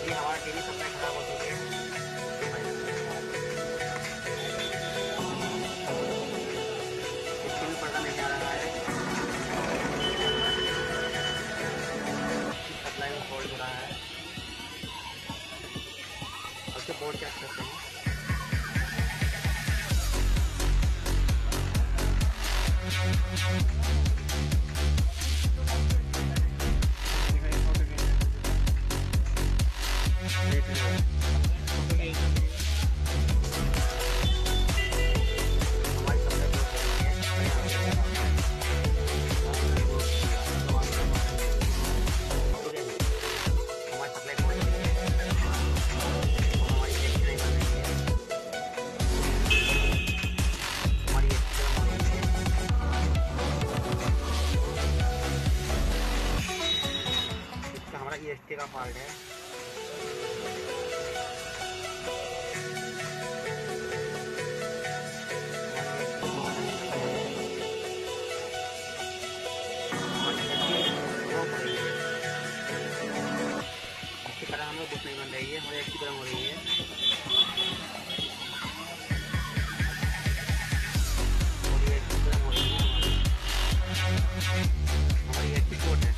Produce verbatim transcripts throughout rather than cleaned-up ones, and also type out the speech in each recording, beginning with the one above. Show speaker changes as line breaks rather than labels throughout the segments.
ये हमारा TV supply खराब हो चुकी है। इसके भी पर्दा नहीं आ रहा है। सप्लाई में फॉल्ट हो रहा है। उसके बोर्ड चेक करते हैं। ईएसटी का फॉल्ट है। इसकी तरह हमें कुछ नहीं बन रही है, हमारी अच्छी गर्म हो रही है। और ये अच्छी गर्म हो रही है हमारी हमारी अच्छी कोट है।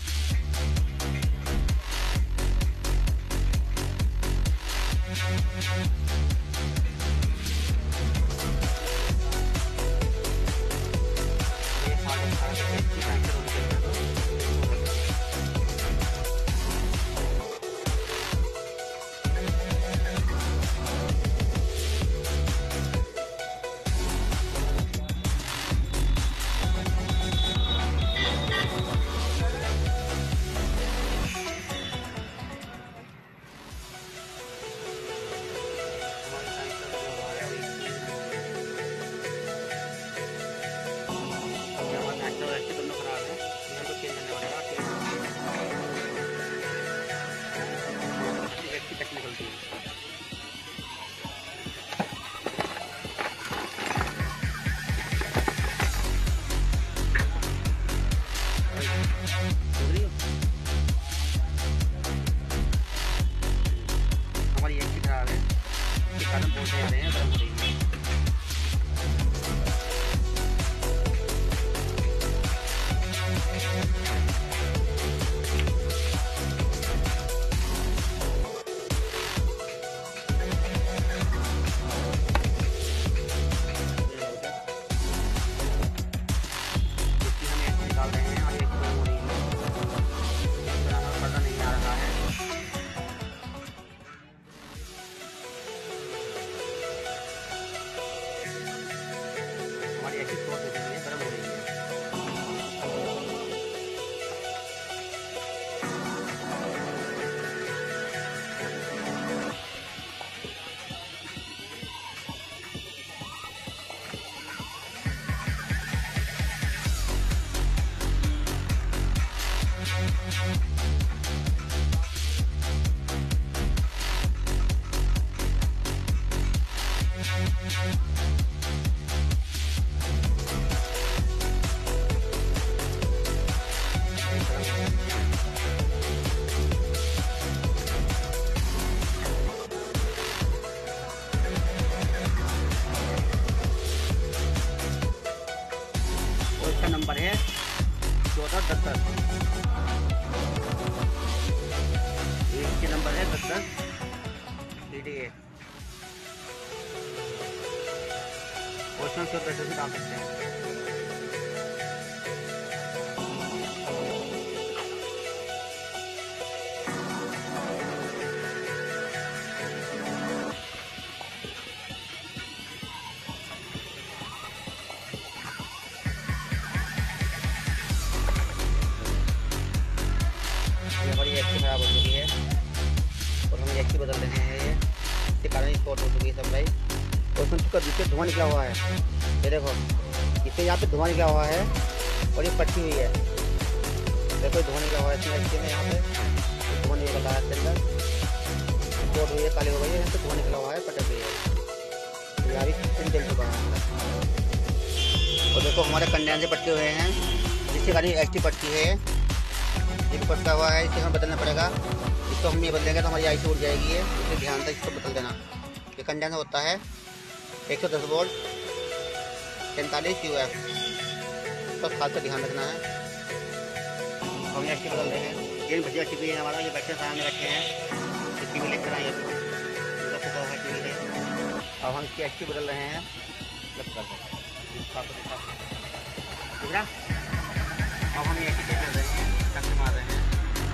हमारी एक ही खराब है, इसके कारण बोलते जा रहे हैं गर्म हो रही है। नंबर है चौदह दस दस, इसके नंबर है दस दस डी डी ए। क्वेश्चन से पैसे भी डाल सकते हैं। हमारी एक्सी खराब हो चुकी है और हमें एक्सी बदल देने हैं। ये इसके कारण शॉर्ट हो चुकी है सप्लाई। और उसमें चुका जिससे धुआं निकला हुआ है, ये देखो इससे यहाँ पे धुआं निकला हुआ है और ये पट्टी हुई है। देखो धुआं निकला हुआ है इसमें एक्सी में, यहाँ पे धुआं निकल रहा है इसके अंदर, शॉर्ट हुई है, काली हो गई है, यहाँ पे धुआं निकला हुआ है, पटक गई है, यहाँ भी पिन जल चुका है। और देखो हमारे कंडेंसर पट्टे हुए हैं जिससे कारण एक्सटी पट्टी है, ये पट्टा हुआ है, इसे हमें बदलना पड़ेगा। इसको हम ये बदलेंगे तो हमारी आई सी उड़ जाएगी है, इसलिए ध्यान से इसको बदल देना। ये कंडेंसर होता है एक सौ दस वोल्ट तैंतालीस यू एफ, तो खास कर ध्यान रखना है। हम ये अच्छी बदल रहे हैं। ये भजिया टीवी है हमारा, ये बैठे सामने रखे हैं, टीवी लेकर आए टीवी है। अब हम इसकी अच्छी बदल रहे हैं, ठीक है। अब हम ये अच्छी कर रहे हैं, कट मार रहे हैं।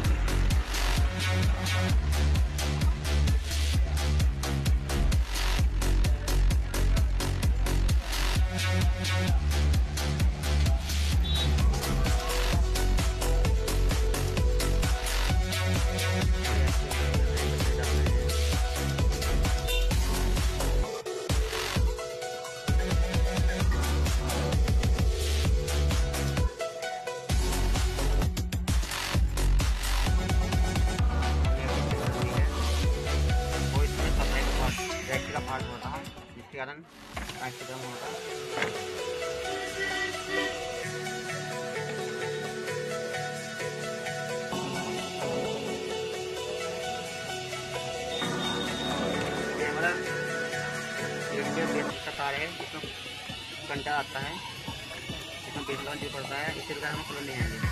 जिसके कारण कांच गर्म होता है। ये हमारा बेस का तार है, जिसमें कंटा आता है, इसमें बेस लॉन्च पड़ता है, इसके कारण हम खुले नहीं आएंगे।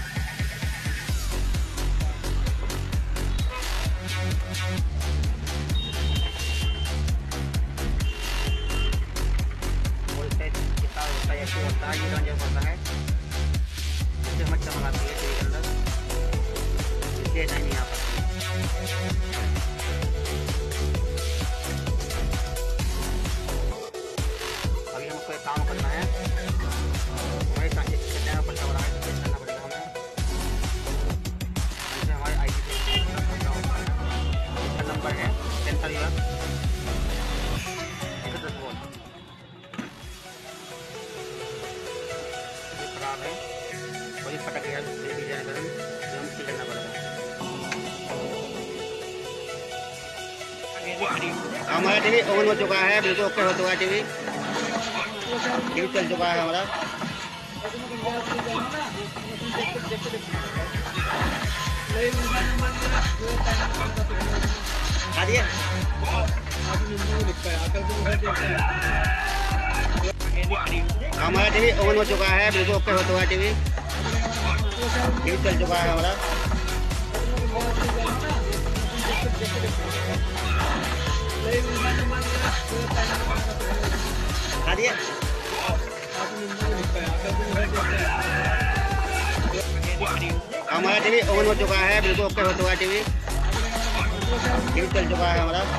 ऐसे होता है, ये रंजन होता है, इससे हमें चमक आती है टीवी के अंदर, इसलिए ऐसा नहीं आ पाती। अभी हमको एक काम करना है, हमारे चैनल पर चल रहा है, तो करना पड़ेगा हमें। इससे हमारे आई टी इसका नंबर है सेंटर यूएफ एक सौ दस वोल्ट खराब है और ये फटक गया, हम ठीक करना पड़ेगा। हमारा टीवी ऑन हो चुका है, बिल्कुल ओके हो चुका है, टीवी टीवी चल चुका है हमारा। हमारा टीवी ऑन हो चुका है, बिल्कुल ओके हो चुका है, टीवी टीवी चल चुका है हमारा। हमारा टीवी ऑन हो चुका है, बिल्कुल ओके हो चुका है, टीवी टीवी चल चुका है हमारा।